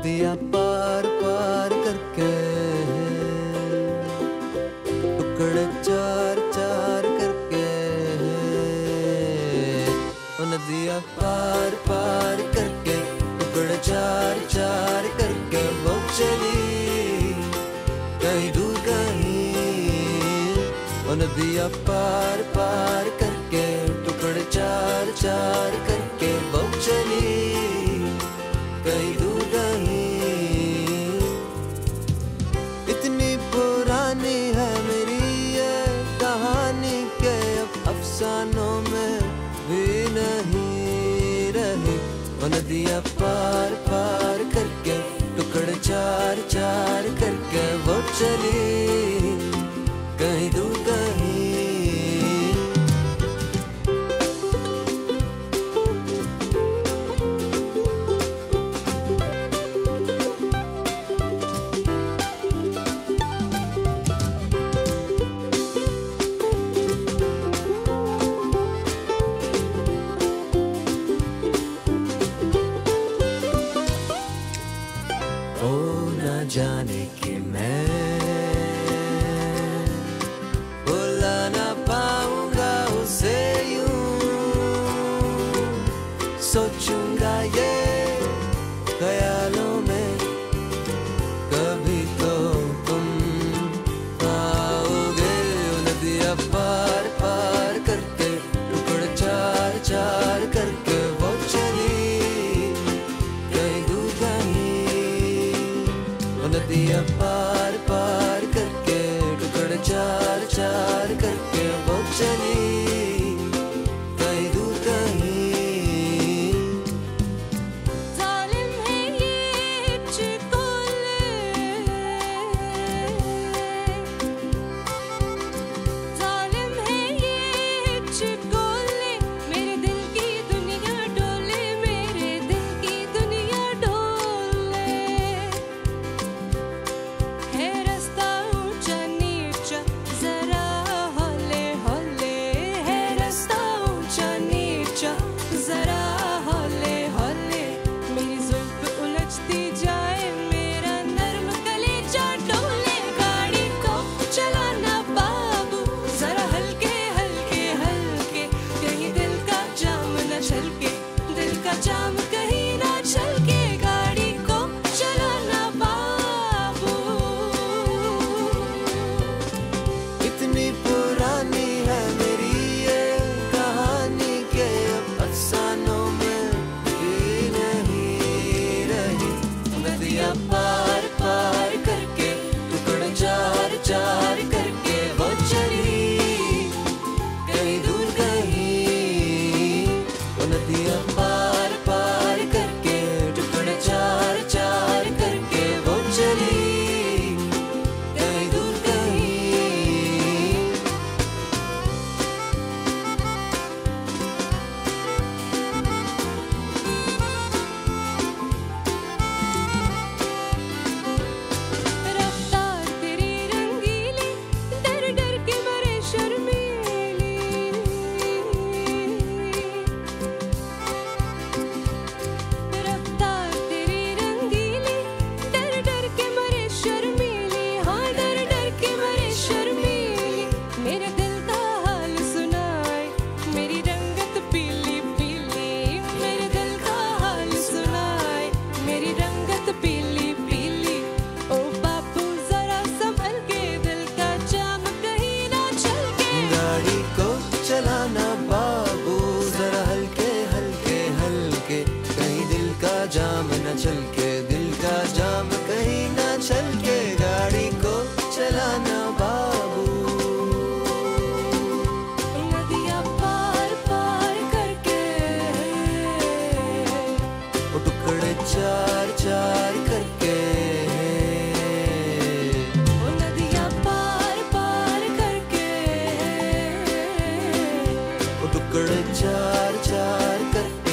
नदियाँ पार पार करके, टुकड़े चार चार करके, नदियाँ पार पार करके, टुकड़े चार चार करके वो चली कहीं दूर कहीं। नदियाँ पार पार करके, टुकड़े चार चार करके वो चली कहीं दूर कहीं। इतनी पुरानी है मेरी ये कहानी के अब अफसानों में भी नहीं रही। नदियाँ पार पार करके, टुकड़े चार चार करके वो चली कहीं दूर कहीं। ओ ना जाने कि मैं भुला ना पाऊंगा उसे यूं, सोचूंगा ये ख्यालों में कभी तो तुम आओगे। नदियाँ पार पार करके, टुकड़े चार चार करके वो चली कहीं दूर कहीं। नदियाँ पार पार करके, टुकड़े चार चार करके वो चली कहीं दूर कहीं। जालिम है ये चिकोले, जालिम है ये चिकोले, मेरे दिल की दुनिया डोले, मेरे दिल की दुनिया डोले। है रास्ता ऊंचा नीचा जरा हौले हौले, है रास्ता ऊंचा नीचा जरा हौले हौले। मेरी जुल्फ उलझती जाए, मेरा नर्म कलेजा डोले। गाड़ी को चलाना बाबू जरा हल्के हल्के हल्के, कहीं दिल का जाम न छलके, दिल का जाम कहीं ना छलके। गाड़ी को चलाना बाबू। इतनी पुरानी है मेरी ये कहानी के अब अफसानों में भी नहीं रही। नदियाँ पार पार करके, टुकड़े चार चार करके वो चली कहीं दूर कहीं। नदियाँ पार पार करके, टुकड़े चार चार करके वो चली कहीं दूर कहीं। रफ्तार तेरी रंगीली, डर डर के मरे शर्मीली। रफ्तार तेरी रंगीली, डर डर के मरे शर्मीली, हाँ डर डर के मरे शर्मीली। मेरे दिल का हाल सुनाए, मेरी रंगत पीली पीली। मेरे दिल का हाल सुनाए, मेरी रंगत पीली पीली। ओ बापू जरा संभल के, दिल का जाम कहीं ना छलके। गाड़ी को चलाना बाबू जरा हल्के हल्के हल्के, कहीं दिल का जाम न छलके, दिल का जाम कहीं ना छलके। गाड़ी को चलाना बाबू। नदियाँ पार पार करके, वो टुकड़े चार चार करके, ओ नदियाँ पार पार करके, वो टुकड़े चार चार करके।